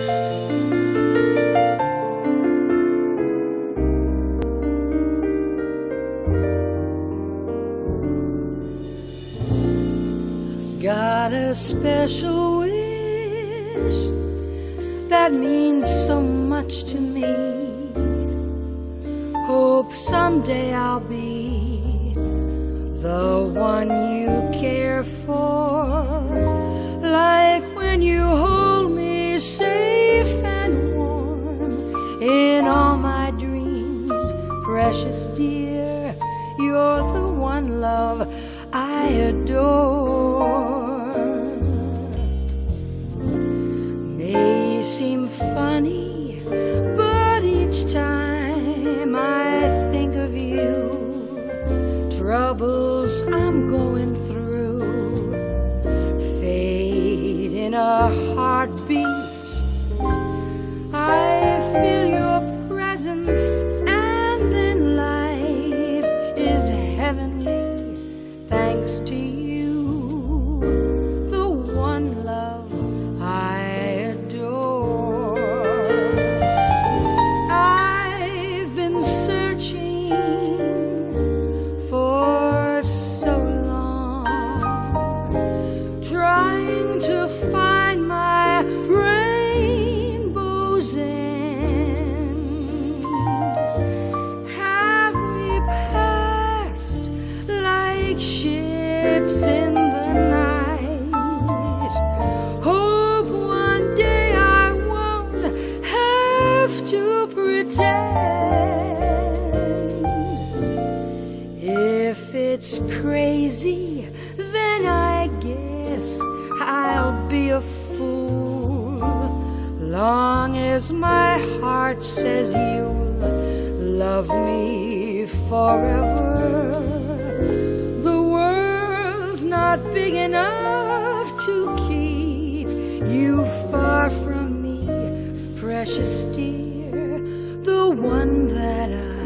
Got a special wish that means so much to me. Hope someday I'll be the one you care for, like when you hold me safe and warm in all my dreams. Precious dear, you're the one, love, I adore. May seem funny, but each time I think of you, troubles I'm going through fade in a heartbeat. I feel your presence, and then life is heavenly thanks to you, the one, love, I adore. I've been searching for so long, trying to find my rainbow's end. Have we passed like ships in the night? Hope one day I won't have to pretend. If it's crazy, then I guess I'll be a fool, long as my heart says you'll love me forever. The world's not big enough to keep you far from me, precious dear, the one that I